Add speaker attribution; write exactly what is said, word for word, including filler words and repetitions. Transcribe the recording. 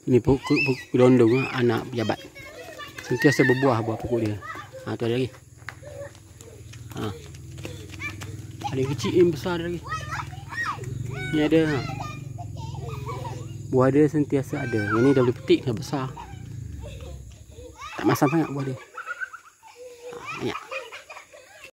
Speaker 1: Ini pokok, pokok kedondong, anak pejabat. Sentiasa berbuah buah pokok dia. Ha, tu ada lagi. Ha. Ada yang kecil, yang besar ada lagi. Ni ada. Ha. Buah dia sentiasa ada. Yang ni dah boleh petik, dah besar. Tak masam sangat buah dia.